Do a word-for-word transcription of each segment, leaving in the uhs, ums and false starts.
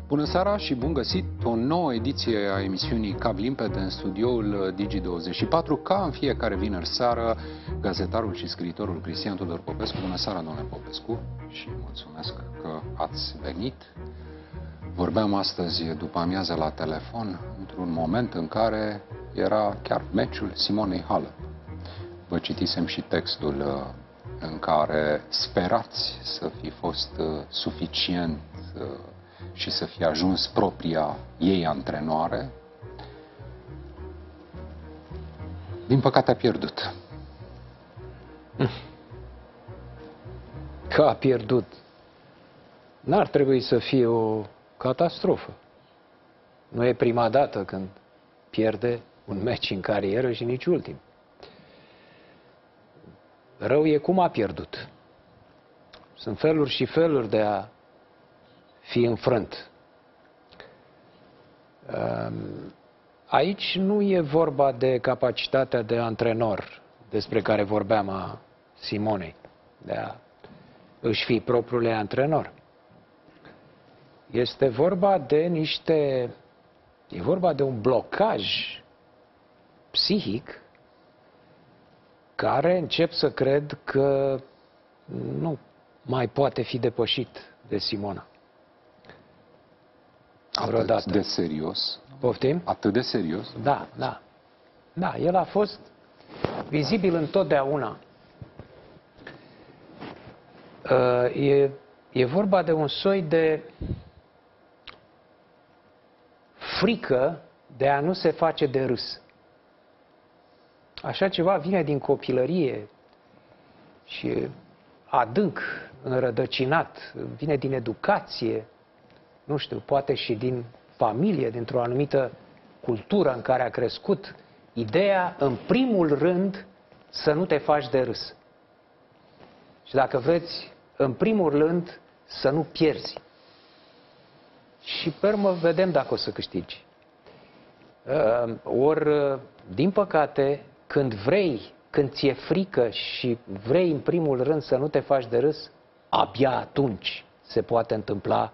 Bună seara și bun găsit! O nouă ediție a emisiunii Cap Limpede în studioul Digi douăzeci și patru. Ca în fiecare vineri seară, gazetarul și scriitorul Cristian Tudor Popescu. Bună seara, domnule Popescu, și mulțumesc că ați venit. Vorbeam astăzi după amiază la telefon, într-un moment în care era chiar meciul Simonei Halep. Vă citisem și textul în care sperați să fi fost suficient și să fie ajuns propria ei antrenoare. Din păcate a pierdut. Că a pierdut. N-ar trebui să fie o catastrofă. Nu e prima dată când pierde un meci în carieră și nici ultim. Rău e cum a pierdut. Sunt feluri și feluri de a fi înfrânt. Aici nu e vorba de capacitatea de antrenor despre care vorbeam a Simonei, de a își fi propriul antrenor. Este vorba de niște... E vorba de un blocaj psihic care încep să cred că nu mai poate fi depășit de Simona. Atât de serios? Poftim? Atât de serios? Da, da. Da, el a fost vizibil întotdeauna. E, e vorba de un soi de frică de a nu se face de râs. Așa ceva vine din copilărie și e adânc înrădăcinat, vine din educație, nu știu, poate și din familie, dintr-o anumită cultură în care a crescut, ideea, în primul rând, să nu te faci de râs. Și dacă vreți, în primul rând, să nu pierzi. Și pe urmă vedem dacă o să câștigi. Ori, din păcate, când vrei, când ți-e frică și vrei, în primul rând, să nu te faci de râs, abia atunci se poate întâmpla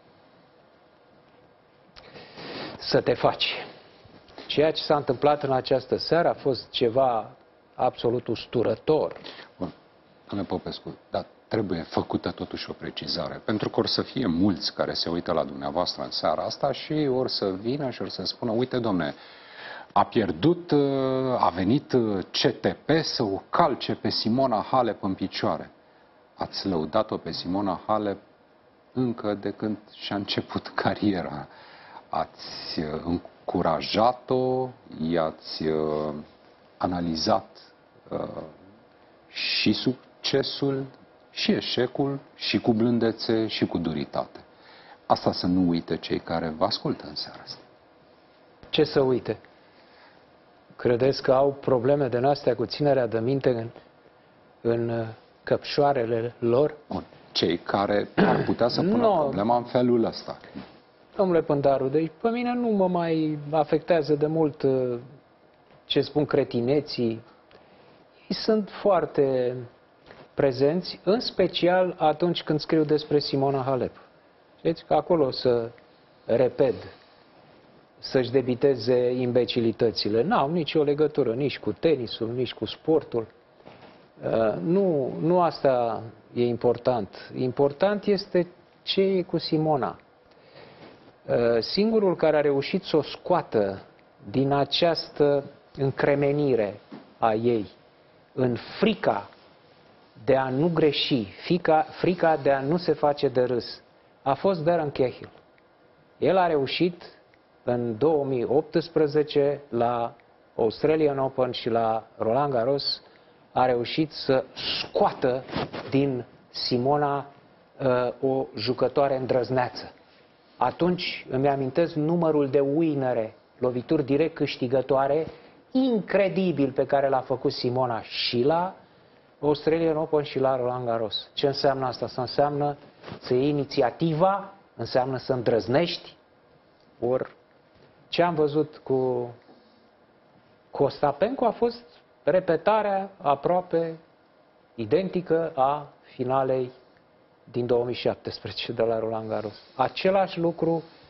să te faci. Ceea ce s-a întâmplat în această seară a fost ceva absolut usturător. Bun, domnule Popescu, dar trebuie făcută totuși o precizare, pentru că or să fie mulți care se uită la dumneavoastră în seara asta și or să vină și or să spună, uite, domne, a pierdut, a venit C T P să o calce pe Simona Halep în picioare. Ați lăudat-o pe Simona Halep încă de când și-a început cariera. Ați încurajat-o, i-ați uh, analizat uh, și succesul, și eșecul, și cu blândețe, și cu duritate. Asta să nu uite cei care vă ascultă în seara asta. Ce să uite? Credeți că au probleme de astea cu ținerea de minte în, în căpșoarele lor? Bun. Cei care ar putea să pună no. problema în felul ăsta. Domnule Pândaru, deci pe mine nu mă mai afectează de mult ce spun cretineții. Ei sunt foarte prezenți, în special atunci când scriu despre Simona Halep. Știți că acolo să repet, să-și debiteze imbecilitățile. N-au nicio legătură nici cu tenisul, nici cu sportul. Nu, nu asta e important. Important este ce e cu Simona. Singurul care a reușit să o scoată din această încremenire a ei, în frica de a nu greși, frica, frica de a nu se face de râs, a fost Darren Cahill. El a reușit în două mii optsprezece la Australian Open și la Roland Garros, a reușit să scoată din Simona uh, o jucătoare îndrăzneață. Atunci îmi amintesc numărul de winere, lovituri direct câștigătoare, incredibil pe care l-a făcut Simona și la Australian Open și la Roland Garros. Ce înseamnă asta? Asta înseamnă să iei inițiativa, înseamnă să îndrăznești. Ori ce am văzut cu Costapenko a fost repetarea aproape identică a finalei din două mii șaptesprezece de la Roland Garros. Același lucru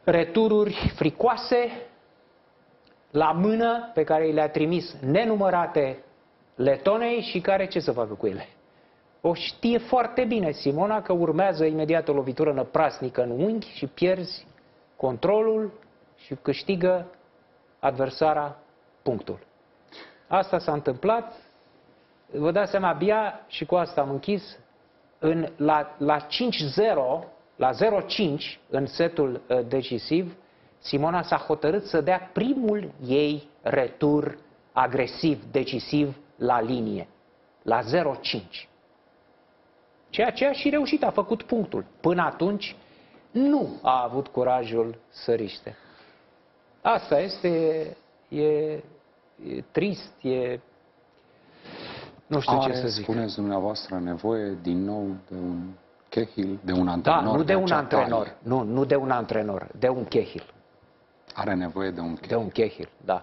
retururi fricoase la mână pe care le-a trimis nenumărate Letonei și care ce să facă cu ele? O știe foarte bine Simona că urmează imediat o lovitură năprasnică în unghi și pierzi controlul și câștigă adversara punctul. Asta s-a întâmplat, vă dați seama, abia, și cu asta am închis, în, la, la cinci zero, la zero cinci, în setul uh, decisiv, Simona s-a hotărât să dea primul ei retur agresiv, decisiv, la linie, la zero cinci. Ceea ce a și reușit, a făcut punctul. Până atunci nu a avut curajul să riște. Asta este, e, e trist, e... Nu știu Are, ce să zic. spuneți dumneavoastră, nevoie din nou de un Cahill, de un antrenor? Da, nu de, de un antrenor, talie. nu, nu de un antrenor, de un Cahill. Are nevoie de un Cahill. De un Cahill, da.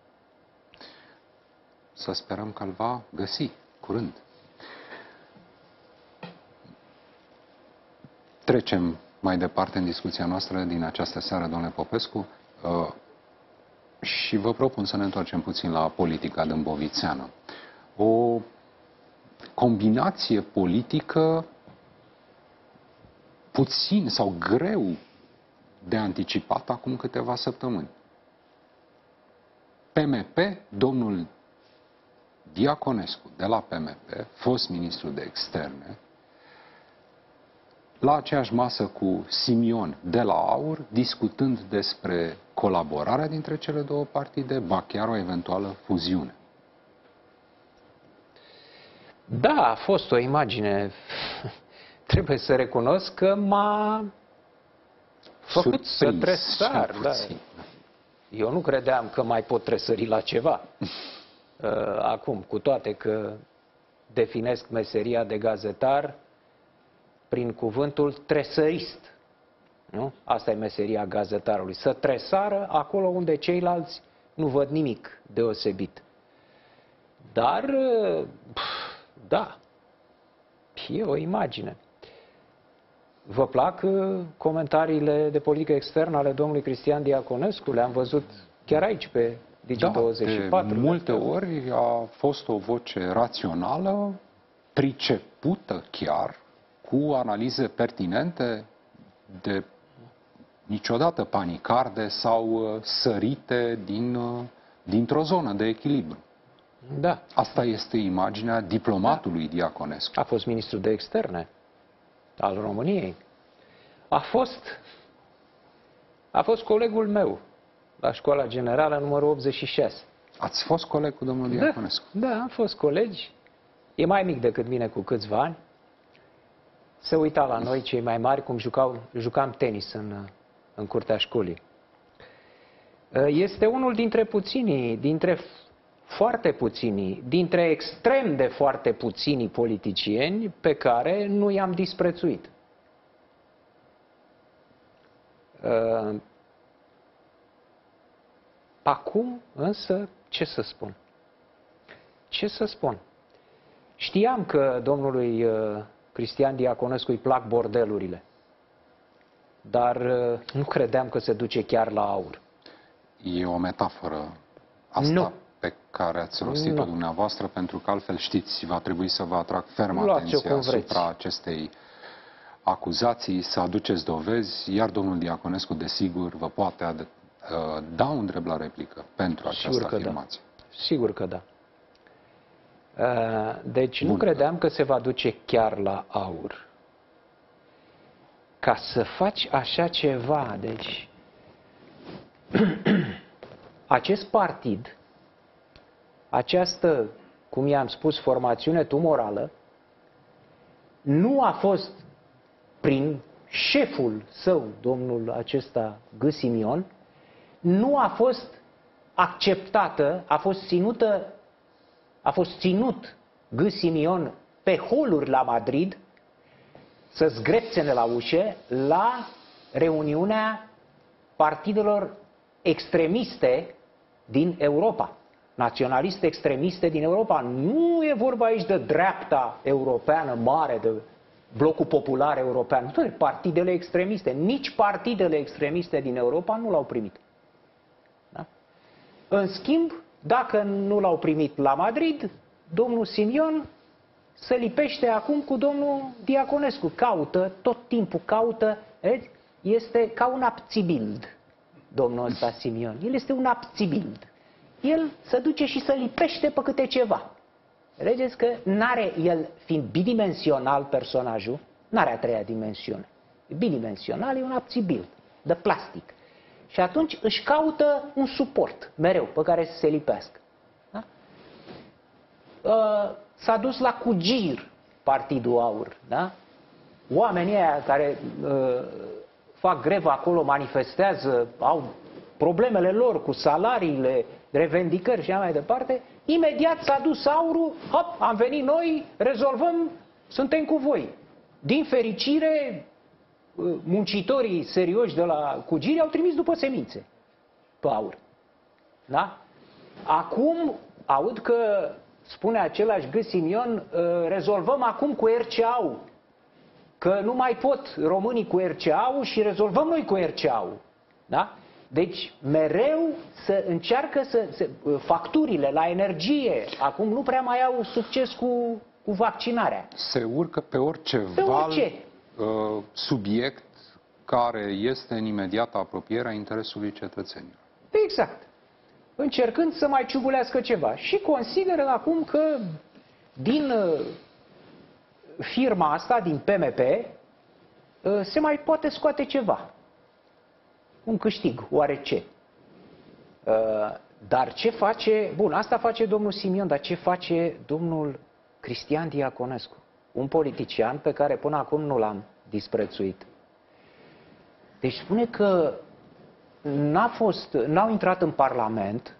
Să sperăm că îl va găsi curând. Trecem mai departe în discuția noastră din această seară, domnule Popescu, uh, și vă propun să ne întoarcem puțin la politica dâmbovițeană. O combinație politică puțin sau greu de anticipat acum câteva săptămâni. P M P, domnul Diaconescu de la P M P, fost ministru de externe, la aceeași masă cu Simion de la AUR, discutând despre colaborarea dintre cele două partide, ba chiar o eventuală fuziune. Da, a fost o imagine, trebuie să recunosc că m-a făcut Surprins, să tresar. Da. puțin. Eu nu credeam că mai pot tresări la ceva. Acum, cu toate că definesc meseria de gazetar prin cuvântul tresărist. Nu? Asta e meseria gazetarului. Să tresară acolo unde ceilalți nu văd nimic deosebit. Dar, da, e o imagine. Vă plac comentariile de politică externă ale domnului Cristian Diaconescu? Le-am văzut chiar aici pe Digi douăzeci și patru. Da, de multe ori a fost o voce rațională, pricepută chiar, cu analize pertinente, de niciodată panicarde sau sărite din, dintr-o zonă de echilibru. Da. Asta este imaginea diplomatului da. Diaconescu. A fost ministru de externe al României. A fost, a fost colegul meu la școala generală numărul optzeci și șase. Ați fost coleg cu domnul Diaconescu? Da, da, am fost colegi. E mai mic decât mine cu câțiva ani. Se uita la noi, cei mai mari, cum jucau, jucam tenis în, în curtea școlii. Este unul dintre puținii, dintre foarte puținii, dintre extrem de foarte puținii politicieni pe care nu i-am disprețuit. Acum, însă, ce să spun? Ce să spun? Știam că domnului Cristian Diaconescu îi plac bordelurile, dar nu credeam că se duce chiar la aur. E o metaforă asta nu. pe care ați rostit-o dumneavoastră, pentru că altfel știți, va trebui să vă atrag ferm atenția asupra acestei acuzații, să aduceți dovezi, iar domnul Diaconescu, desigur, vă poate ad- da un drept la replică pentru această Sigur că afirmație. Da. Sigur că da. Deci Bun. Nu credeam că se va duce chiar la aur. Ca să faci așa ceva, deci acest partid, această, cum i-am spus, formațiune tumorală, nu a fost prin șeful său, domnul acesta G. Simion, nu a fost acceptată, a fost ținută, a fost ținut G. Simion pe holuri la Madrid, să zgrepțene la ușe, la reuniunea partidelor extremiste din Europa, naționaliste extremiste din Europa. Nu e vorba aici de dreapta europeană mare, de Blocul Popular European, toate partidele extremiste, nici partidele extremiste din Europa nu l-au primit. Da? În schimb, dacă nu l-au primit la Madrid, domnul Simion se lipește acum cu domnul Diaconescu. Caută, tot timpul caută, vezi? Este ca un abțibild, domnul ăsta Simion. El este un abțibild. El se duce și se lipește pe câte ceva. Vedeți că n-are, el fiind bidimensional personajul, n-are a treia dimensiune. Bidimensional e un abțibild, de plastic. Și atunci își caută un suport, mereu, pe care să se lipească. Da? S-a dus la Cugir, Partidul Aur. Da? Oamenii aia care uh, fac grevă acolo, manifestează, au problemele lor cu salariile, revendicări și așa mai departe, imediat s-a dus Aurul, hop, am venit noi, rezolvăm, suntem cu voi. Din fericire, muncitorii serioși de la Cugiri au trimis după semințe pe Aur. Da? Acum aud că spune același G. Simion, rezolvăm acum cu R C A-ul, că nu mai pot românii cu R C A-ul și rezolvăm noi cu R C A-ul. Da? Deci mereu să încearcă să, să facturile la energie acum nu prea mai au succes cu, cu vaccinarea. Se urcă pe orice pe val, orice. Uh, subiect care este în imediată apropiere a interesului cetățenilor. Exact. Încercând să mai ciugulească ceva. Și consideră acum că din uh, firma asta, din P M P, uh, se mai poate scoate ceva. Un câștig, oarece. Uh, dar ce face, bun, asta face domnul Simion, dar ce face domnul Cristian Diaconescu? Un politician pe care până acum nu l-am disprețuit. Deci spune că n-a fost, n-au intrat în Parlament,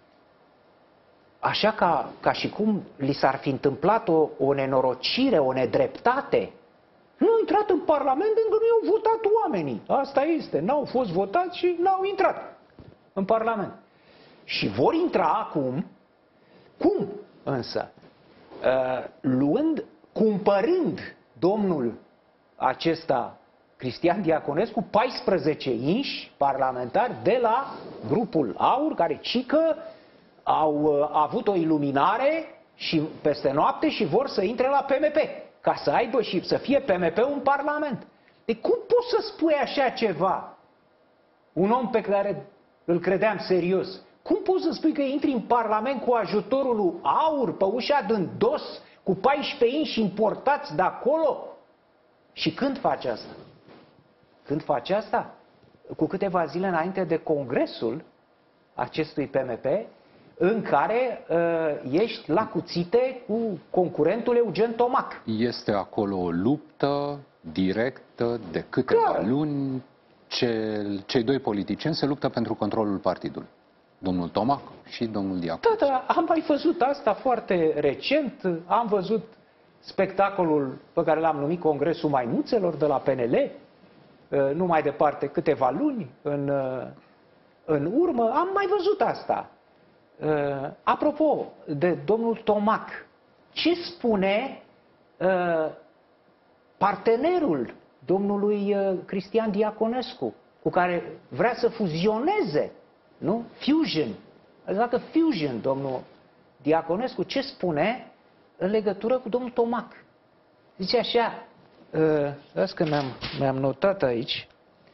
așa ca, ca și cum li s-ar fi întâmplat o, o nenorocire, o nedreptate. Nu au intrat în Parlament încă nu i-au votat oamenii. Asta este. N-au fost votați și n-au intrat în Parlament. Și vor intra acum. Cum însă? Uh, luând, cumpărând domnul acesta, Cristian Diaconescu, paisprezece inși parlamentari de la grupul Aur, care cică au uh, avut o iluminare și peste noapte și vor să intre la P M P. Ca să aibă și să fie P M P un parlament. De cum poți să spui așa ceva? Un om pe care îl credeam serios. Cum poți să spui că intri în parlament cu ajutorul lui Aur pe ușa din dos, cu paisprezece inși importați de acolo? Și când faci asta? Când faci asta? Cu câteva zile înainte de congresul acestui P M P, în care uh, ești la cuțite cu concurentul Eugen Tomac. Este acolo o luptă directă de câteva Clar. luni. Ce, cei doi politicieni se luptă pentru controlul partidului. Domnul Tomac și domnul Diaconescu. Da, da, am mai văzut asta foarte recent. Am văzut spectacolul pe care l-am numit Congresul Maimuțelor de la P N L. Nu mai departe, câteva luni în, în urmă. Am mai văzut asta. Uh, apropo de domnul Tomac, ce spune uh, partenerul domnului uh, Cristian Diaconescu, cu care vrea să fuzioneze, nu? Fusion. Adică fusion, domnul Diaconescu, ce spune în legătură cu domnul Tomac? Zice așa, uh, las că mi-am, mi-am notat aici,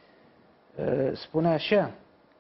uh, spune așa: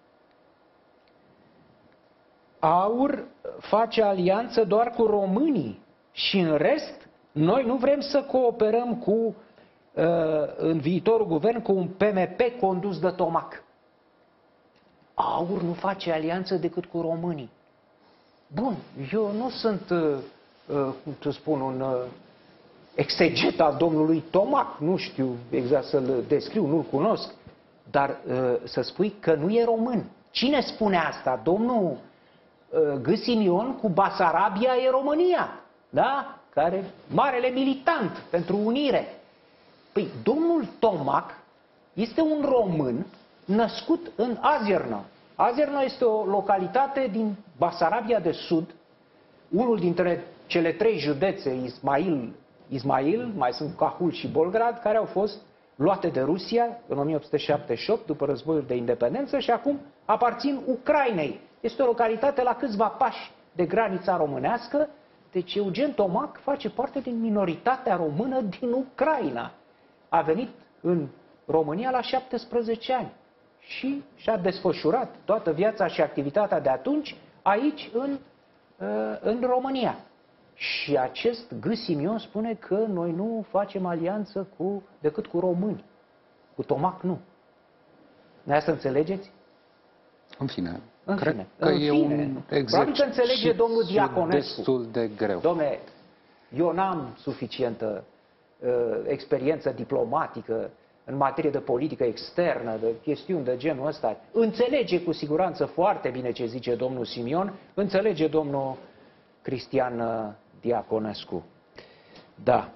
Aur face alianță doar cu românii și în rest noi nu vrem să cooperăm cu, uh, în viitorul guvern cu un P M P condus de Tomac. Aur nu face alianță decât cu românii. Bun, eu nu sunt, uh, uh, cum să spun, un uh, exeget al domnului Tomac, nu știu exact să-l descriu, nu-l cunosc, dar uh, să spui că nu e român. Cine spune asta? Domnul G. Simion cu Basarabia e România, da? Care marele militant pentru unire. Păi, domnul Tomac este un român născut în Azerno. Azerno este o localitate din Basarabia de Sud, unul dintre cele trei județe, Ismail, Ismail, mai sunt Cahul și Bolgrad, care au fost luate de Rusia în o mie opt sute șaptezeci și opt, după războiul de independență, și acum aparțin Ucrainei. Este o localitate la câțiva pași de granița românească, deci Eugen Tomac face parte din minoritatea română din Ucraina. A venit în România la șaptesprezece ani și și-a desfășurat toată viața și activitatea de atunci aici, în, în România. Și acest G. Simion spune că noi nu facem alianță cu, decât cu români. Cu Tomac nu. Ne să înțelegeți? În fine, În cred fine, că în e fine. un Probabil că înțelege exercițiu domnul Diaconescu. destul de greu. Dom'le, eu n-am suficientă uh, experiență diplomatică în materie de politică externă, de chestiuni de genul ăsta. Înțelege cu siguranță foarte bine ce zice domnul Simion, înțelege domnul Cristian uh, Diaconescu. Da.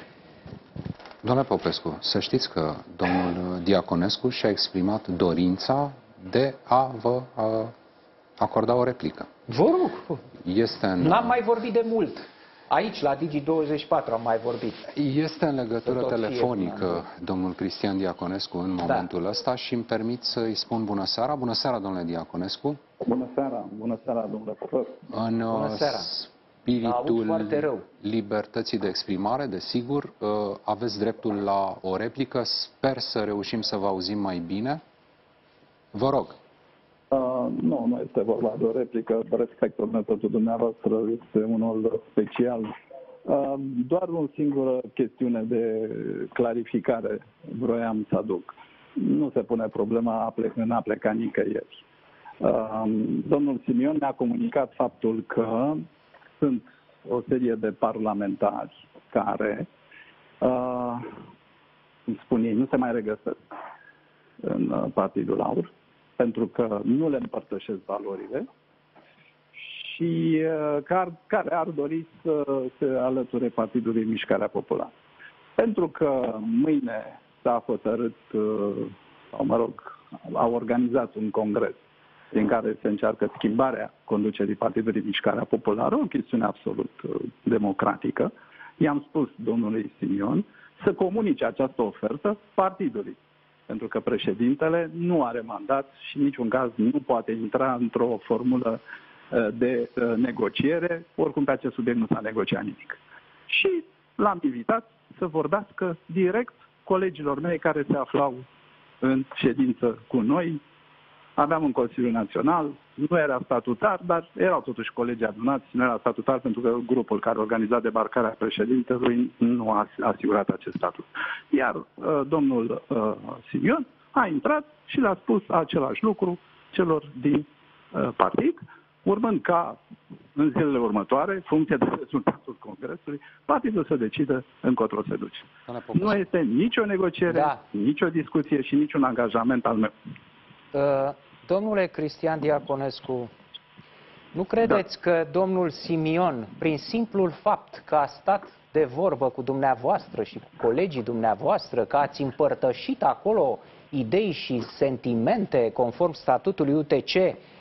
Domnule Popescu, să știți că domnul Diaconescu și-a exprimat dorința de a vă a, acorda o replică. Vă rog. Este în, N-am mai vorbit de mult. Aici, la Digi douăzeci și patru, am mai vorbit. Este în legătură Tot telefonică fie, domnul Cristian Diaconescu în momentul da. ăsta și îmi permit să-i spun bună seara. Bună seara, domnule Diaconescu. Bună seara, bună seara, domnule profesor. În Bună seara. spiritul libertății de exprimare, desigur, aveți dreptul la o replică. Sper să reușim să vă auzim mai bine. Vă rog. Uh, nu, nu este vorba de o replică. Respectul metodul dumneavoastră este unul special. Uh, doar o singură chestiune de clarificare vroiam să aduc. Nu se pune problema în a pleca nicăieri. Uh, domnul Simion ne-a comunicat faptul că sunt o serie de parlamentari care, uh, cum spun ei, nu se mai regăsesc în uh, Partidul Aur, pentru că nu le împărtășesc valorile și uh, care, care ar dori să se alăture Partidului Mișcarea Populară. Pentru că mâine s-a hotărât, uh, sau mă rog, au organizat un congres din care se încearcă schimbarea conducerii Partidului Mișcarea Populară, o chestiune absolut uh, democratică. I-am spus domnului Simion să comunice această ofertă partidului, pentru că președintele nu are mandat și în niciun caz nu poate intra într-o formulă uh, de uh, negociere, oricum pe acest subiect nu s-a negociat nimic. Și l-am invitat să vorbească direct colegilor mei care se aflau în ședință cu noi. Aveam un Consiliu Național, nu era statutar, dar erau totuși colegi adunați, nu era statutar pentru că grupul care organiza debarcarea președintelui nu a asigurat acest statut. Iar uh, domnul uh, Simion a intrat și le-a spus același lucru celor din uh, partid, urmând ca în zilele următoare, funcție de rezultatul Congresului, partidul să decidă încotro se duce. Nu este nicio negociere, da. nicio discuție și niciun angajament al meu. Uh, domnule Cristian Diaconescu, nu credeți da. că domnul Simion, prin simplul fapt că a stat de vorbă cu dumneavoastră și cu colegii dumneavoastră, că ați împărtășit acolo idei și sentimente conform statutului U T C,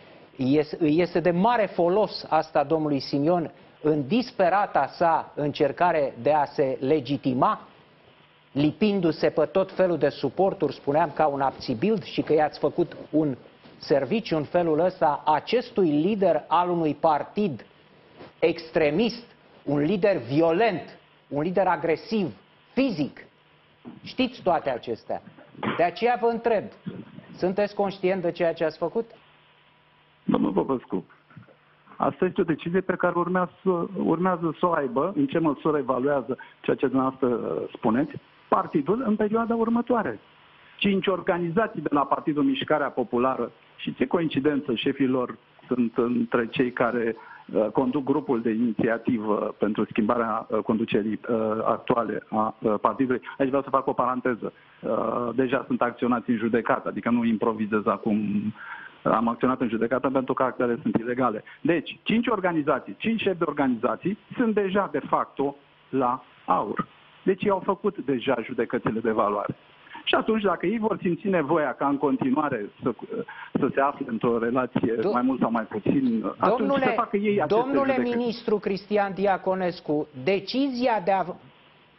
este de mare folos asta domnului Simion în disperata sa încercare de a se legitima, lipindu-se pe tot felul de suporturi, spuneam, ca un abțibild, și că i-ați făcut un serviciu în felul ăsta acestui lider al unui partid extremist, un lider violent, un lider agresiv, fizic. Știți toate acestea. De aceea vă întreb, sunteți conștient de ceea ce ați făcut? Domnul Popescu, asta este o decizie pe care urmează, urmează să o aibă, în ce măsură evaluează ceea ce dumneavoastră spuneți, partidul în perioada următoare. Cinci organizații de la Partidul Mișcarea Populară, și ce coincidență, șefii lor sunt între cei care uh, conduc grupul de inițiativă pentru schimbarea uh, conducerii uh, actuale a uh, partidului. Aici vreau să fac o paranteză. Uh, deja sunt acționați în judecată, adică nu improvizez acum. Am acționat în judecată pentru că actele sunt ilegale. Deci, cinci organizații, cinci șefi de organizații sunt deja de facto la aur. Deci ei au făcut deja judecățile de valoare. Și atunci, dacă ei vor simți nevoia ca în continuare să, să se afle într-o relație Do mai mult sau mai puțin, atunci domnule, să facă ei aceste Domnule judecăți. ministru Cristian Diaconescu, decizia de a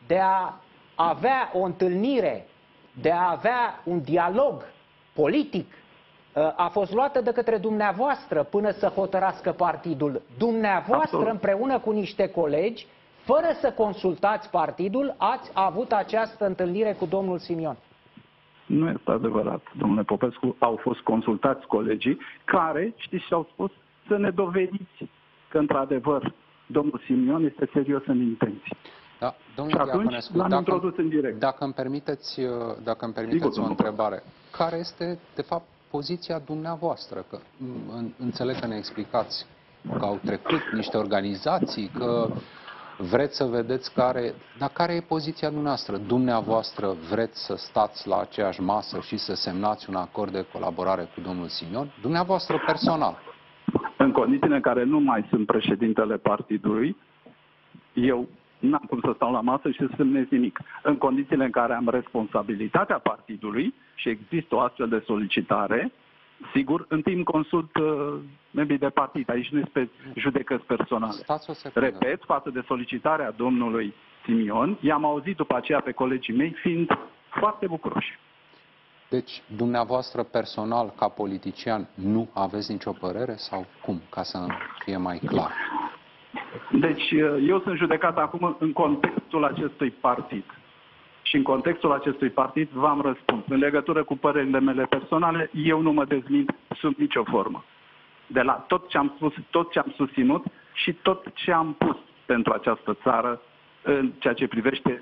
de a avea o întâlnire, de a avea un dialog politic, a fost luată de către dumneavoastră până să hotărască partidul. Dumneavoastră, Absolut. împreună cu niște colegi, fără să consultați partidul, ați avut această întâlnire cu domnul Simion. Nu este adevărat, domnule Popescu. Au fost consultați colegii care, știți ce au spus? Să ne dovediți că, într-adevăr, domnul Simion este serios în intenții. Da, domnule Și atunci Diaconescu, l-am dacă, introdus în direct. Dacă îmi permiteți, dacă îmi permiteți Sigur, o domnul. întrebare, care este, de fapt, poziția dumneavoastră? Că în, înțeleg că ne explicați că au trecut niște organizații, că vreți să vedeți care... Dar care e poziția dumneavoastră? Dumneavoastră vreți să stați la aceeași masă și să semnați un acord de colaborare cu domnul Simion? Dumneavoastră personal. În condițiile în care nu mai sunt președintele partidului, eu n-am cum să stau la masă și să semnez nimic. În condițiile în care am responsabilitatea partidului și există o astfel de solicitare, sigur, în timp consult uh, membrii de partid. Aici nu este judecăți personale. Stați o secundă. Repet, față de solicitarea domnului Simion, i-am auzit după aceea pe colegii mei fiind foarte bucuroși. Deci, dumneavoastră personal, ca politician, nu aveți nicio părere sau cum? Ca să fie mai clar. Deci, eu sunt judecat acum în contextul acestui partid. Și în contextul acestui partid v-am răspuns. În legătură cu părerile mele personale, eu nu mă dezmint sub nicio formă. De la tot ce am spus, tot ce am susținut și tot ce am pus pentru această țară în ceea ce privește,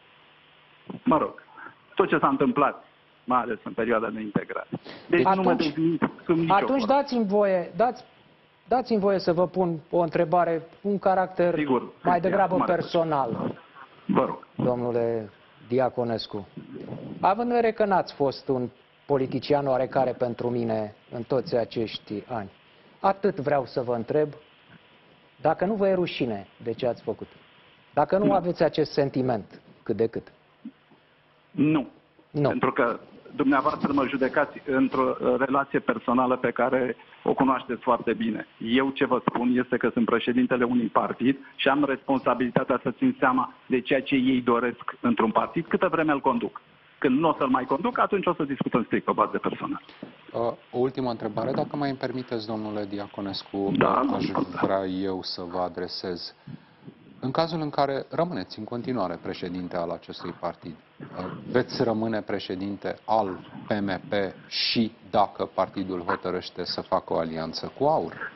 mă rog, tot ce s-a întâmplat, mai ales în perioada de integrare. Deci Atunci- nu mă dezmint sub nicio Atunci formă. dați-mi voie, dați, dați-mi voie să vă pun o întrebare, un caracter Sigur, mai Cristian, degrabă mare personal, Vă rog. domnule Diaconescu. Având în vedere că n-ați fost un politician oarecare pentru mine în toți acești ani, atât vreau să vă întreb dacă nu vă e rușine de ce ați făcut. Dacă nu Nu. aveți acest sentiment, cât de cât. Nu. Nu. Pentru că dumneavoastră mă judecați într-o uh, relație personală pe care o cunoașteți foarte bine. Eu ce vă spun este că sunt președintele unui partid și am responsabilitatea să țin seama de ceea ce ei doresc într-un partid, câtă vreme îl conduc. Când nu o să-l mai conduc, atunci o să discutăm strict pe bază personală. Uh, O ultimă întrebare, dacă mai îmi permiteți, domnule Diaconescu, Da, aș da. vrea eu să vă adresez. În cazul în care rămâneți în continuare președinte al acestui partid, uh, veți rămâne președinte al P M P și dacă partidul hotărăște să facă o alianță cu AUR?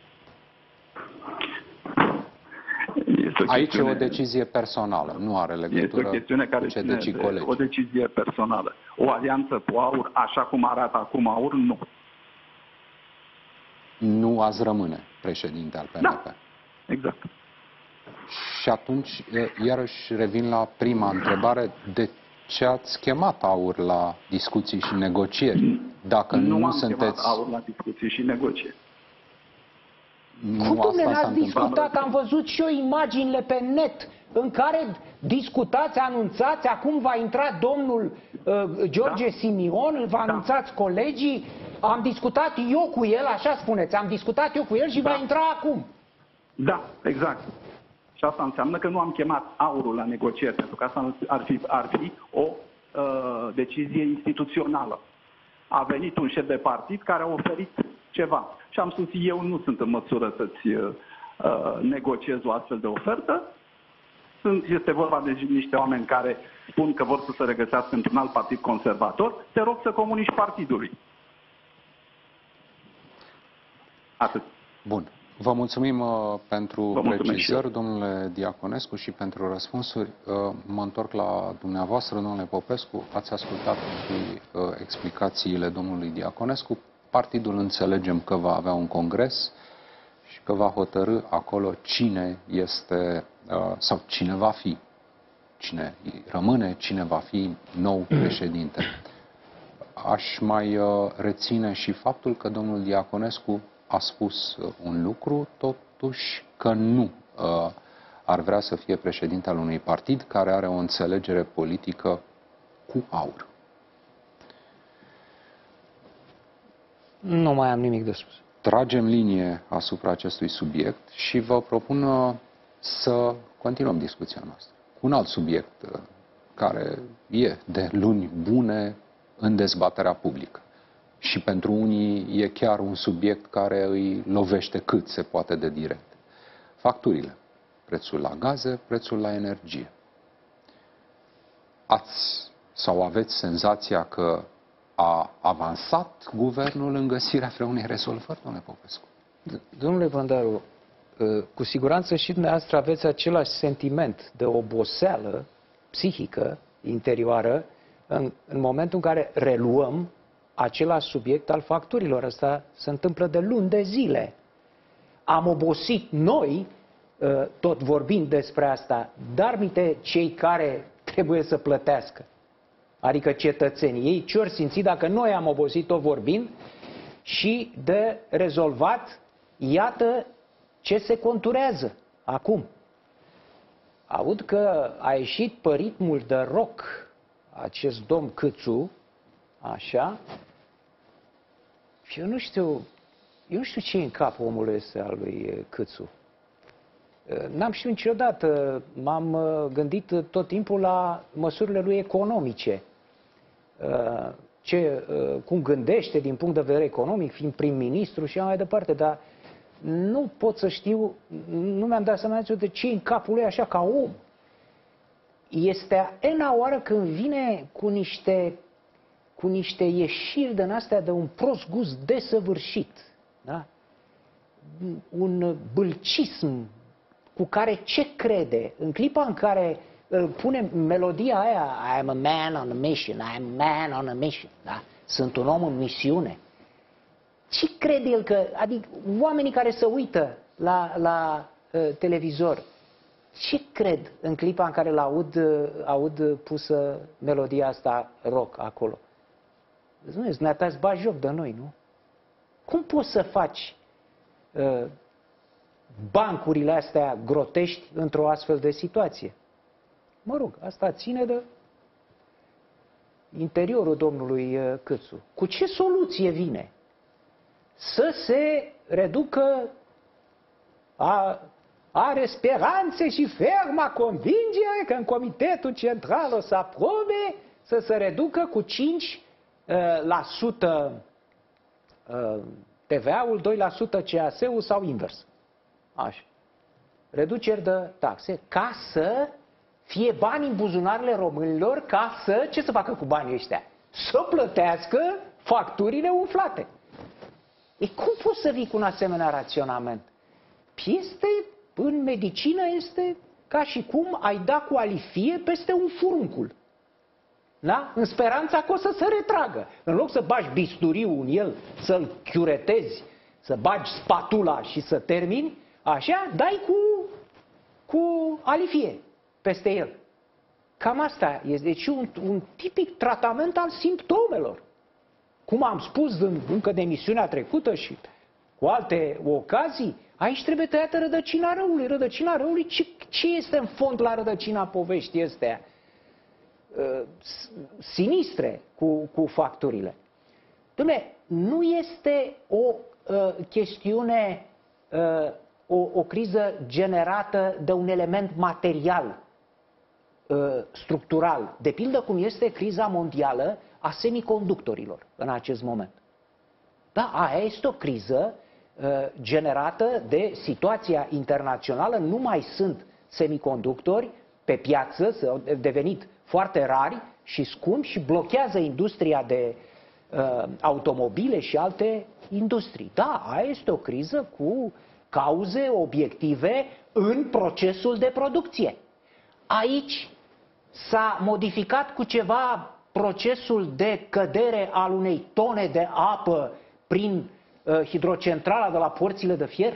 Este o Aici e o chestiune- decizie personală, nu are Este legătură o chestiune care cu ce ține decid de colegi. o decizie personală. O alianță cu AUR, așa cum arată acum AUR, nu. Nu ați rămâne președinte al P M P. Da. Exact. Și atunci, e, iarăși revin la prima întrebare, de ce ați chemat AUR la discuții și negocieri? Dacă nu, nu am sunteți... chemat AUR la discuții și negocieri. Nu Cum, domnule, asta s-a n-ați întâmplat. discutat? Am văzut și eu imaginile pe net în care discutați, anunțați, acum va intra domnul uh, George Da. Simion, îl va anunțați colegii, am discutat eu cu el, așa spuneți, am discutat eu cu el și Da. va intra acum. Da, exact. Și asta înseamnă că nu am chemat AUR-ul la negocieri, pentru că asta ar fi, ar fi o uh, decizie instituțională. A venit un șef de partid care a oferit ceva. Și am spus, eu nu sunt în măsură să-ți uh, negociez o astfel de ofertă. Sunt, este vorba de niște oameni care spun că vor să se regăsească într-un alt partid conservator. Te rog să comunici partidului. Atât. Bun. Vă mulțumim uh, pentru Vă mulțumesc precizări, domnule Diaconescu, și pentru răspunsuri. Uh, mă întorc la dumneavoastră, domnule Popescu. Ați ascultat și uh, explicațiile domnului Diaconescu. Partidul înțelegem că va avea un congres și că va hotărâ acolo cine este uh, sau cine va fi, cine rămâne, cine va fi nou președinte. Aș mai uh, reține și faptul că domnul Diaconescu a spus uh, un lucru, totuși că nu uh, ar vrea să fie președinte al unui partid care are o înțelegere politică cu AUR. Nu mai am nimic de spus. Tragem linie asupra acestui subiect și vă propun uh, să continuăm discuția noastră. Un alt subiect uh, care e de luni bune în dezbaterea publică. Și pentru unii e chiar un subiect care îi lovește cât se poate de direct. Facturile. Prețul la gaze, prețul la energie. Ați sau aveți senzația că a avansat guvernul în găsirea vreunei rezolvări, domnule Popescu? Domnule Vândaru, cu siguranță și dumneavoastră aveți același sentiment de oboseală psihică, interioară, în, în momentul în care reluăm același subiect al facturilor. Asta se întâmplă de luni de zile. Am obosit noi, tot vorbind despre asta, dar minte cei care trebuie să plătească. Adică cetățenii. Ei ce-or simți dacă noi am obosit tot vorbind și de rezolvat, iată ce se conturează acum. Aud că a ieșit pe ritmul de rock acest domn Câțu, așa, și eu nu știu, eu nu știu ce e în capul omului ăsta al lui Câțu. N-am știut niciodată, m-am gândit tot timpul la măsurile lui economice. Ce, cum gândește din punct de vedere economic, fiind prim-ministru și așa mai departe, dar nu pot să știu, nu mi-am dat seama de ce e în capul lui așa ca om. Este a ena oară când vine cu niște, cu niște ieșiri din astea de un prost gust desăvârșit. Da? Un bâlcism cu care ce crede? În clipa în care îl pune melodia aia, I am a man on a mission, I am a man on a mission, da? Sunt un om în misiune. Ce crede el că, adică oamenii care se uită la, la uh, televizor, ce cred în clipa în care l-aud aud pusă melodia asta rock acolo? Nu, dumneata îți bagi joc de noi, nu? Cum poți să faci uh, bancurile astea grotești într-o astfel de situație? Mă rog, asta ține de interiorul domnului Câțu. Cu ce soluție vine? Să se reducă, a, are speranțe și ferma convingere că în Comitetul Central o să aprobe să se reducă cu cinci la sută T V A-ul, doi la sută C A S-ul sau invers. Așa. Reduceri de taxe ca să fie bani în buzunarele românilor, ca să, ce să facă cu banii ăștia? Să plătească facturile umflate. E cum poți să vii cu un asemenea raționament? Este, în medicină este ca și cum ai da cu alifie peste un furuncul. Da? În speranța că o să se retragă. În loc să bagi bisturiul în el, să-l chiuretezi, să bagi spatula și să termini, așa, dai cu, cu alifie peste el. Cam asta este. Deci un, un tipic tratament al simptomelor. Cum am spus în, încă de emisiunea trecută și cu alte ocazii, aici trebuie tăiată rădăcina răului. Rădăcina răului, ce, ce este în fond la rădăcina poveștii astea? Uh, sinistre cu, cu facturile. Dom'le, nu este o uh, chestiune, uh, o, o criză generată de un element material, uh, structural, de pildă cum este criza mondială a semiconductorilor în acest moment. Da, aia este o criză uh, generată de situația internațională, nu mai sunt semiconductori pe piață, au devenit foarte rari și scumpi și blochează industria de uh, automobile și alte industrii. Da, aia este o criză cu cauze obiective în procesul de producție. Aici s-a modificat cu ceva procesul de cădere al unei tone de apă prin uh, hidrocentrala de la porțile de fier?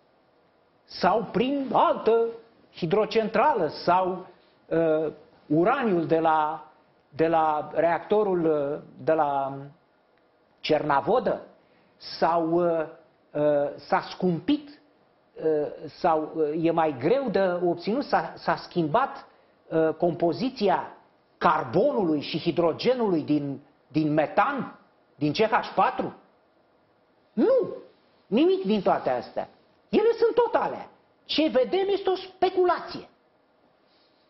Sau prin altă hidrocentrală? Sau uh, uraniul de la, de la reactorul uh, de la Cernavodă? Sau uh, uh, s-a scumpit? Uh, sau uh, e mai greu de obținut? S-a schimbat uh, compoziția carbonului și hidrogenului din, din metan, din C H patru? Nu! Nimic din toate astea. Ele sunt tot alea. Ce vedem este o speculație.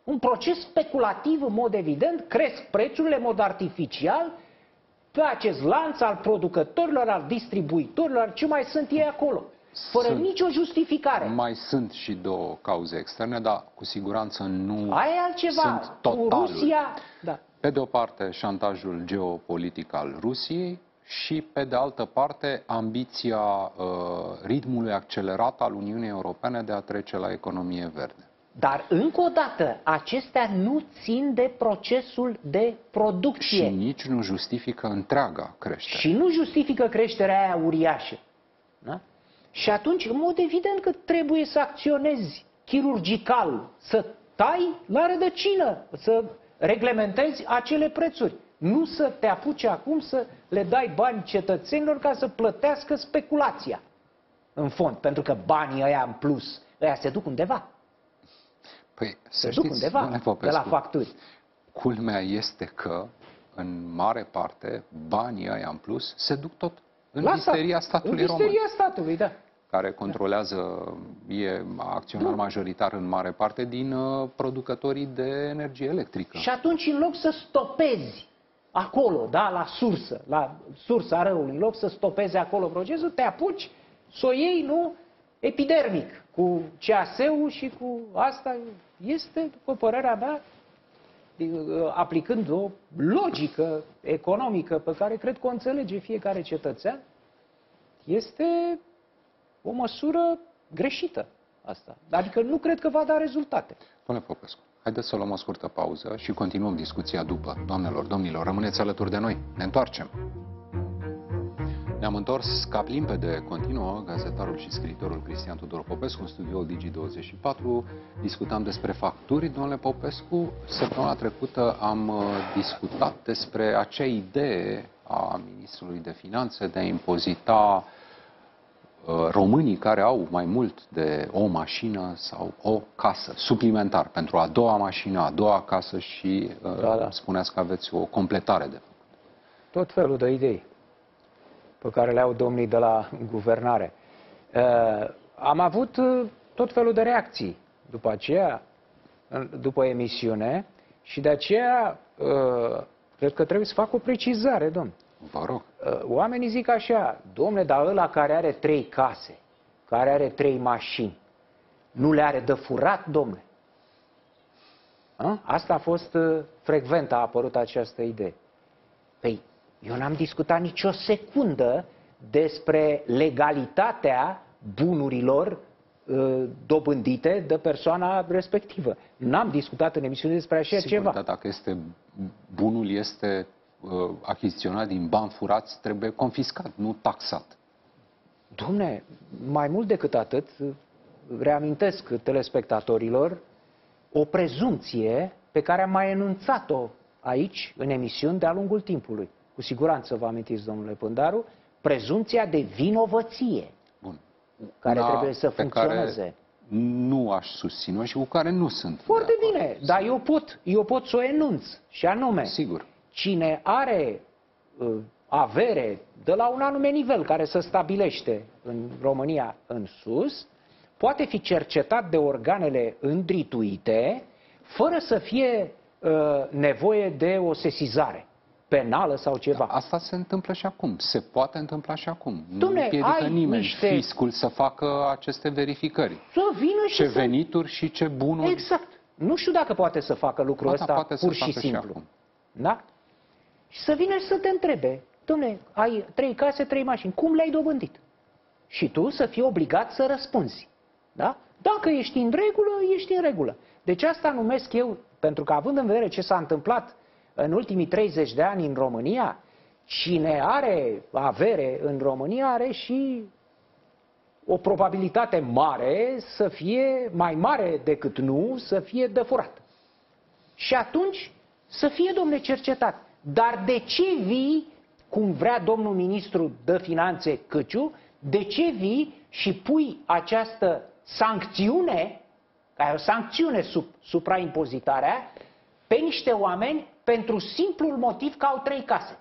Un proces speculativ, în mod evident, cresc prețurile în mod artificial pe acest lanț al producătorilor, al distribuitorilor, ce mai sunt ei acolo, fără Sunt. nicio justificare. Mai sunt și două cauze externe, dar cu siguranță nu Aia e altceva. sunt Cu totalul. Rusia, da. Pe de o parte, șantajul geopolitic al Rusiei și, pe de altă parte, ambiția uh, ritmului accelerat al Uniunii Europene de a trece la economie verde. Dar, încă o dată, acestea nu țin de procesul de producție. Și nici nu justifică întreaga creștere. Și nu justifică creșterea aia uriașă. Da? Și atunci, în mod evident că trebuie să acționezi chirurgical, să tai la rădăcină, să reglementezi acele prețuri. Nu să te apuci acum să le dai bani cetățenilor ca să plătească speculația. În fond, pentru că banii ăia în plus, ăia se duc undeva. Păi, să Se duc știți, undeva domnule de Popescu, la facturi. culmea este că, în mare parte, banii ăia în plus se duc tot în La visteria stat. statului În român, visteria statului, da. care controlează, e acționar Nu. majoritar în mare parte din uh, producătorii de energie electrică. Și atunci, în loc să stopezi acolo, da, la sursă, la sursa răului, în loc să stopezi acolo procesul, te apuci să o iei, nu, epidermic, cu C A S-ul și cu asta. Este, după părerea mea, aplicând o logică economică pe care cred că o înțelege fiecare cetățean, este o măsură greșită asta. Adică nu cred că va da rezultate. Domnule Popescu, haideți să luăm o scurtă pauză și continuăm discuția după. Doamnelor, domnilor, rămâneți alături de noi. Ne întoarcem. Ne-am întors cap limpede, continuă gazetarul și scriitorul Cristian Tudor Popescu în studioul Digi douăzeci și patru. Discutam despre facturi, domnule Popescu. Săptămâna trecută am uh, discutat despre acea idee a ministrului de finanțe de a impozita uh, românii care au mai mult de o mașină sau o casă, suplimentar, pentru a doua mașină, a doua casă și uh, Da, da. spuneați că aveți o completare de făcut. Tot felul de idei pe care le au domnii de la guvernare. Uh, am avut uh, tot felul de reacții după aceea, după emisiune, și de aceea uh, cred că trebuie să fac o precizare, domn. Vă rog. Uh, oamenii zic așa: domne, dar ăla care are trei case, care are trei mașini, nu le are de furat, domne? A? Asta a fost uh, frecvent, a apărut această idee. Păi, eu n-am discutat nicio secundă despre legalitatea bunurilor uh, dobândite de persoana respectivă. N-am discutat în emisiune despre așa Sigur, ceva. dar dacă este, bunul este uh, achiziționat din bani furați, trebuie confiscat, nu taxat. Dom'le, mai mult decât atât, reamintesc telespectatorilor o prezumție pe care am mai enunțat-o aici, în emisiuni, de-a lungul timpului. Cu siguranță vă amintiți, domnule Pândaru, prezumția de vinovăție, Bun. care Una trebuie să pe funcționeze. care nu aș susține și cu care nu sunt. Foarte de acord. bine, dar eu pot, eu pot să o enunț, și anume, Sigur. cine are uh, avere de la un anume nivel care se stabilește în România în sus, poate fi cercetat de organele îndrituite fără să fie uh, nevoie de o sesizare penală sau ceva. Asta se întâmplă și acum. Se poate întâmpla și acum. Nu Dom'le, împiedică ai nimeni niște- fiscul să facă aceste verificări. Să vină și Ce să... venituri și ce bunuri. Exact. Nu știu dacă poate să facă lucrul Asta ăsta poate să pur și facă și simplu. acum. Da? Și să vină și să te întrebe: dom'le, ai trei case, trei mașini, cum le-ai dobândit? Și tu să fii obligat să răspunzi. Da? Dacă ești în regulă, ești în regulă. Deci asta numesc eu, pentru că având în vedere ce s-a întâmplat în ultimii treizeci de ani în România, cine are avere în România are și o probabilitate mare să fie, mai mare decât nu, să fie de furat. Și atunci să fie, domne, cercetat. Dar de ce vii, cum vrea domnul ministru de finanțe Căciu, de ce vii și pui această sancțiune, care e o sancțiune sub supraimpozitarea, pe niște oameni pentru simplul motiv că au trei case?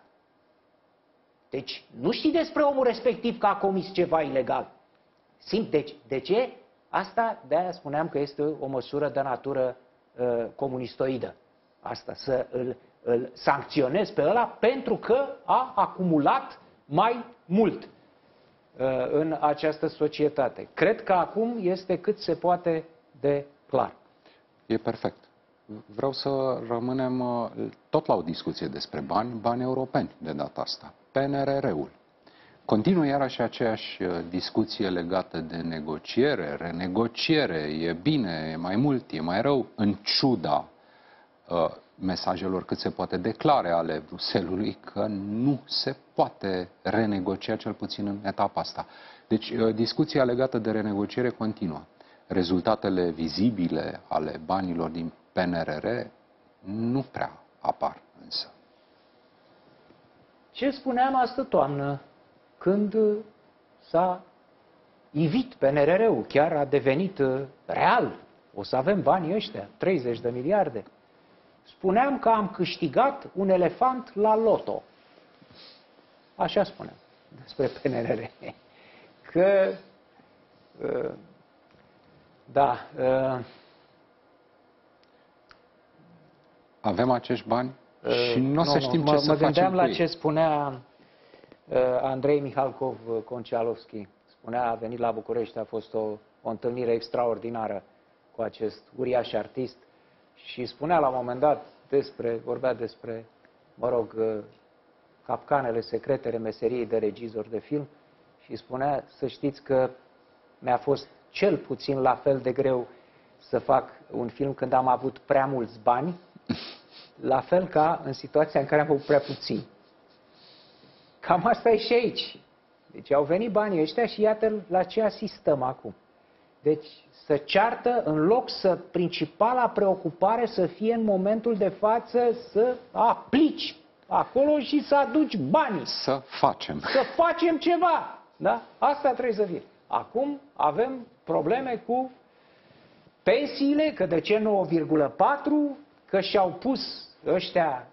Deci nu știi despre omul respectiv că a comis ceva ilegal. Simt, deci, de ce? Asta, de-aia spuneam că este o măsură de natură uh, comunistoidă. Asta, să îl, îl sancționezi pe ăla pentru că a acumulat mai mult uh, în această societate. Cred că acum este cât se poate de clar. E perfect. Vreau să rămânem uh, tot la o discuție despre bani, bani europeni de data asta. P N R R-ul. Continuă iarăși aceeași uh, discuție legată de negociere, renegociere, e bine, e mai mult, e mai rău, în ciuda uh, mesajelor cât se poate declare ale Bruxellesului că nu se poate renegocia, cel puțin în etapa asta. Deci uh, discuția legată de renegociere continuă. Rezultatele vizibile ale banilor din P N R R nu prea apar însă. Ce spuneam astă toamnă, când s-a ivit P N R R-ul, chiar a devenit real, o să avem banii ăștia, treizeci de miliarde. Spuneam că am câștigat un elefant la loto. Așa spuneam despre P N R R. Că, da, avem acești bani și nu o să nu, știm nu, ce mă, să mă facem gândeam cu la ei. ce spunea uh, Andrei Mihalkov Concialovski. Spunea, a venit la București, a fost o, o întâlnire extraordinară cu acest uriaș artist și spunea la un moment dat despre, vorbea despre, mă rog, uh, capcanele secretele meseriei de regizor de film și spunea, să știți că mi-a fost cel puțin la fel de greu să fac un film când am avut prea mulți bani, la fel ca în situația în care am avut prea puțini. Cam asta e și aici. Deci au venit banii ăștia și iată la ce asistăm acum. Deci să ceartă, în loc să principala preocupare să fie în momentul de față să aplici acolo și să aduci banii. Să facem. Să facem ceva. Da? Asta trebuie să fie. Acum avem probleme cu pensiile, că de ce nouă virgulă patru, că și-au pus ăștia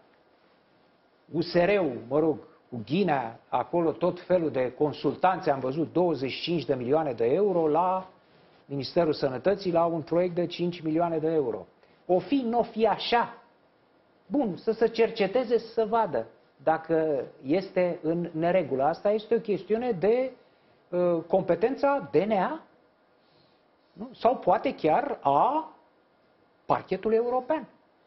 U S R-ul, mă rog, cu Ghinea, acolo tot felul de consultanți, am văzut douăzeci și cinci de milioane de euro la Ministerul Sănătății, la un proiect de cinci milioane de euro. O fi, n-o fi așa. Bun, să se cerceteze, să vadă dacă este în neregulă. Asta este o chestiune de uh, competența D N A, nu? Sau poate chiar a parchetului european.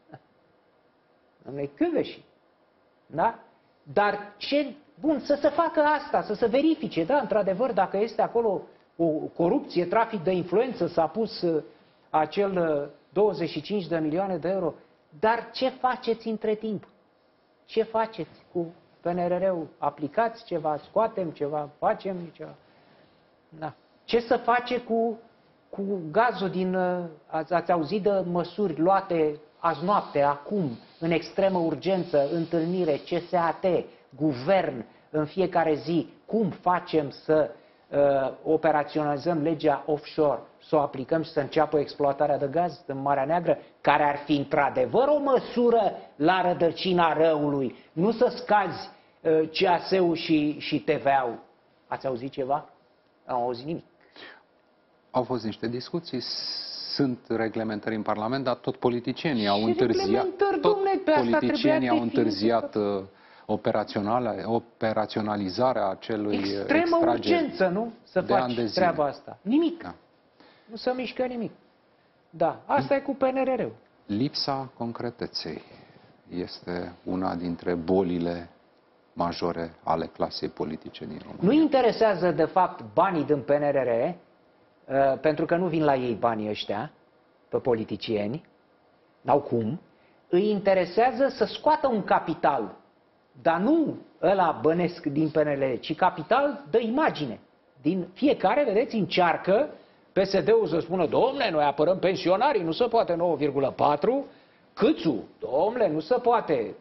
Dom'le Căveși. Da? Dar ce... Bun, să se facă asta, să se verifice, da, într-adevăr, dacă este acolo o corupție, trafic de influență, s-a pus uh, acel uh, douăzeci și cinci de milioane de euro. Dar ce faceți între timp? Ce faceți cu P N R R-ul? Aplicați ceva, scoatem ceva, facem ceva? Da. Ce să face cu, cu gazul din... Uh, ați, ați auzit de măsuri luate azi noapte, acum, în extremă urgență, întâlnire, C S A T, guvern, în fiecare zi, cum facem să uh, operaționalizăm legea offshore, să o aplicăm și să înceapă exploatarea de gaz în Marea Neagră, care ar fi într-adevăr o măsură la rădăcina răului, nu să scazi uh, C A S-ul și, și T V A-ul. Ați auzit ceva? Nu am auzit nimic. Au fost niște discuții, sunt reglementări în Parlament, dar tot politicienii au Și întârziat, reglementări, tot dom'le, pe asta politicienii trebuia au întârziat uh, operațional- operaționalizarea acelui Extremă extrageri urgență, nu? Să de ani faci de zile. treaba asta. Nimic. Da. Nu se mișcă nimic. Da, asta e cu P N R R-ul. Lipsa concreteței este una dintre bolile majore ale clasei politice din România. Nu interesează, de fapt, banii din P N R R, uh, pentru că nu vin la ei banii ăștia, pe politicieni, n-au cum. Îi interesează să scoată un capital, dar nu ăla bănesc din P N L, ci capital de imagine. Din fiecare, vedeți, încearcă P S D-ul să spună, domnule, noi apărăm pensionarii, nu se poate nouă virgulă patru, Câțu, domnule, nu se poate,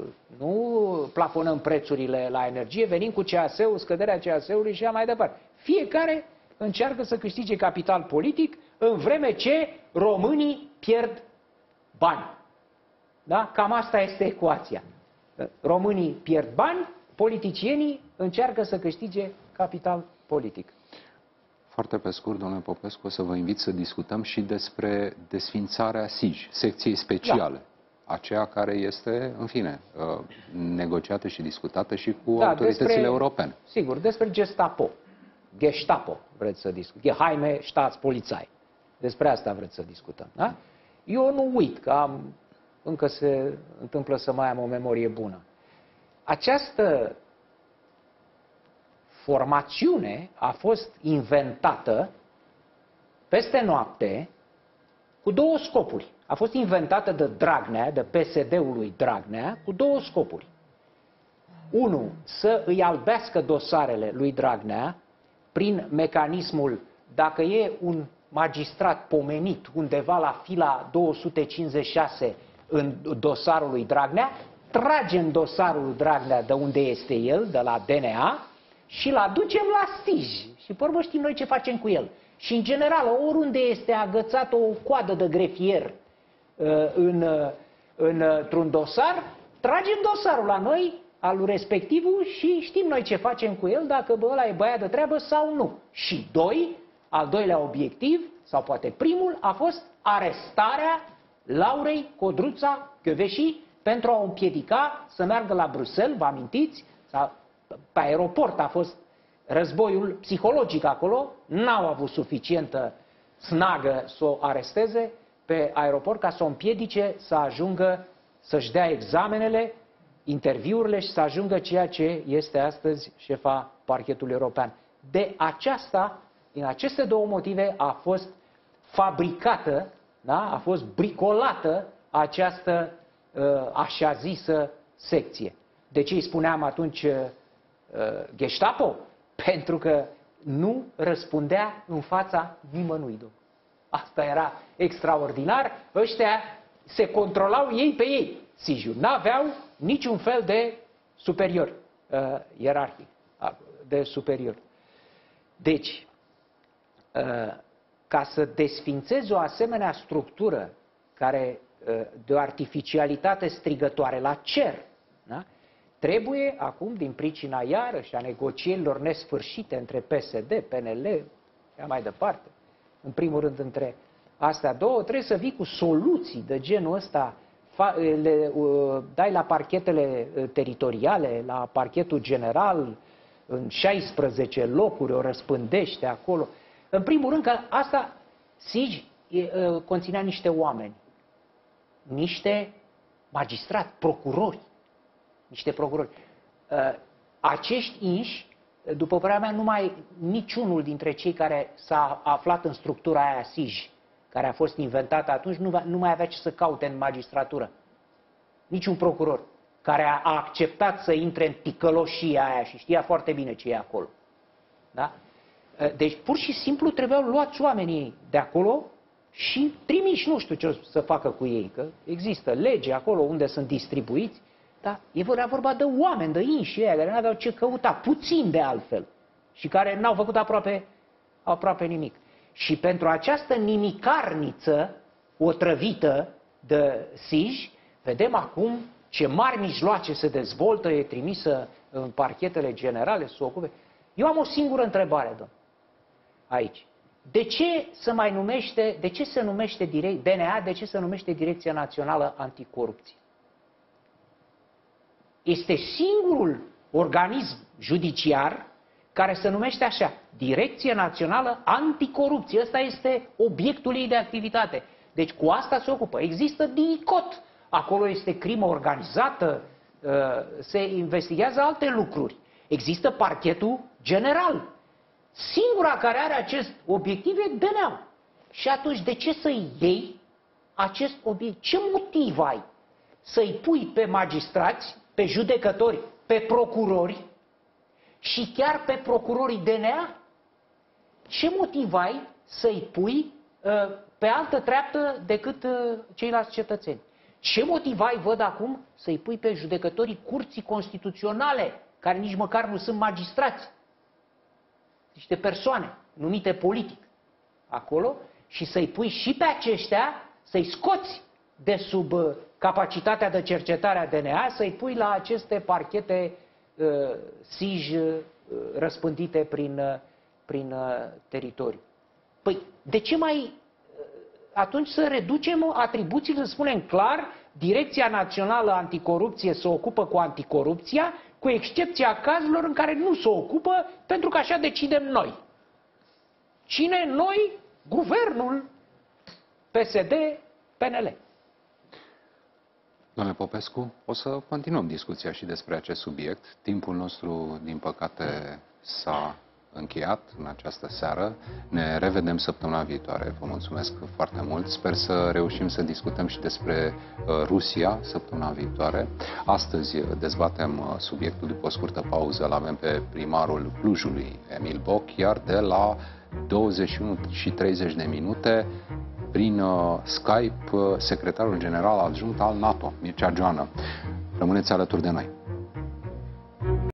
nu plafonăm prețurile la energie, venim cu C A S-ul, scăderea C A S-ului și așa mai departe. Fiecare încearcă să câștige capital politic, în vreme ce românii pierd bani. Da? Cam asta este ecuația. Românii pierd bani, politicienii încearcă să câștige capital politic. Foarte pe scurt, domnule Popescu, o să vă invit să discutăm și despre desfințarea S I J, secției speciale. Da. Aceea care este, în fine, negociată și discutată și cu da, autoritățile despre, europene. Sigur, despre Gestapo. Gestapo vreți să discutăm. Geheime Staatspolizei. Despre asta vreți să discutăm. Da? Eu nu uit că am, încă se întâmplă să mai am o memorie bună. Această formațiune a fost inventată peste noapte cu două scopuri. A fost inventată de Dragnea, de P S D-ul lui Dragnea, cu două scopuri. Unu, să îi albească dosarele lui Dragnea prin mecanismul, dacă e un magistrat pomenit undeva la fila două sute cincizeci și șase în dosarul lui Dragnea, trage în dosarul lui Dragnea de unde este el, de la D N A, și îl aducem la S I J. Și pe urmă știm noi ce facem cu el. Și în general, oriunde este agățat o coadă de grefier în, în, într-un dosar, tragem dosarul la noi, al respectivul, și știm noi ce facem cu el, dacă bă, ăla e băiat de treabă sau nu. Și doi, al doilea obiectiv, sau poate primul, a fost arestarea Laurei Codruța Kövesi pentru a o împiedica să meargă la Bruxelles, vă amintiți? Sau pe aeroport a fost războiul psihologic acolo, n-au avut suficientă snagă să o aresteze pe aeroport ca să o împiedice să ajungă să-și dea examenele, interviurile și să ajungă ceea ce este astăzi șefa parchetului european. De aceasta, din aceste două motive, a fost fabricată, da? A fost bricolată această uh, așa zisă secție. De ce îi spuneam atunci uh, Gestapo? Pentru că nu răspundea în fața nimănui. Asta era extraordinar. Ăștia se controlau ei pe ei. S I J-ul n-aveau niciun fel de superior, uh, ierarhic, de superior. Deci, uh, ca să desfințezi o asemenea structură care uh, de o artificialitate strigătoare la cer, da? Trebuie acum, din pricina iarăși a negocierilor nesfârșite între P S D, P N L și mai departe, în primul rând între astea două, trebuie să vii cu soluții de genul ăsta, le uh, dai la parchetele teritoriale, la parchetul general, în șaisprezece locuri, o răspândește acolo. În primul rând că asta, S I J, uh, conținea niște oameni, niște magistrați, procurori, niște procurori. Uh, acești inși, după părerea mea, numai niciunul dintre cei care s-a aflat în structura aia S I J, care a fost inventată atunci, nu, nu mai avea ce să caute în magistratură. Niciun procuror care a, a acceptat să intre în ticăloșia aia și știa foarte bine ce e acolo. Da? Deci, pur și simplu, trebuiau luați oamenii de acolo și trimiși, nu știu ce o să facă cu ei, că există lege acolo unde sunt distribuiți, dar e vorba de oameni, de inși ăia, care nu aveau ce căuta, puțin de altfel, și care n-au făcut aproape, aproape nimic. Și pentru această nimicarniță otrăvită de S I J, vedem acum ce mari mijloace se dezvoltă, e trimisă în parchetele generale să o ocupe. Eu am o singură întrebare, domn, aici. De ce se mai numește, de ce se numește direct, D N A, de ce se numește Direcția Națională Anticorupție? Este singurul organism judiciar care se numește așa, Direcția Națională Anticorupție. Ăsta este obiectul ei de activitate. Deci cu asta se ocupă. Există DICOT. Acolo este crimă organizată, se investigează alte lucruri. Există parchetul general. Singura care are acest obiectiv e D N A. Și atunci de ce să-i iei acest obiectiv? Ce motiv ai să-i pui pe magistrați, pe judecători, pe procurori și chiar pe procurorii D N A? Ce motiv ai să-i pui uh, pe altă treaptă decât uh, ceilalți cetățeni? Ce motiv ai, văd acum, să-i pui pe judecătorii Curții Constituționale, care nici măcar nu sunt magistrați? Niște persoane numite politic acolo, și să-i pui și pe aceștia, să-i scoți de sub uh, capacitatea de cercetare a D N A, să-i pui la aceste parchete uh, S I J uh, răspândite prin, uh, prin uh, teritoriu. Păi, de ce mai uh, atunci să reducem atribuțiile, să spunem clar, Direcția Națională Anticorupție se ocupă cu anticorupția, cu excepția cazurilor în care nu se ocupă, pentru că așa decidem noi. Cine? Noi? Guvernul P S D P N L. Domnule Popescu, o să continuăm discuția și despre acest subiect. Timpul nostru, din păcate, s-a încheiat în această seară. Ne revedem săptămâna viitoare. Vă mulțumesc foarte mult. Sper să reușim să discutăm și despre Rusia săptămâna viitoare. Astăzi dezbatem subiectul după o scurtă pauză. Îl avem pe primarul Clujului, Emil Boc, iar de la douăzeci și unu și treizeci de minute prin Skype secretarul general adjunct al NATO, Mircea Joană. Rămâneți alături de noi.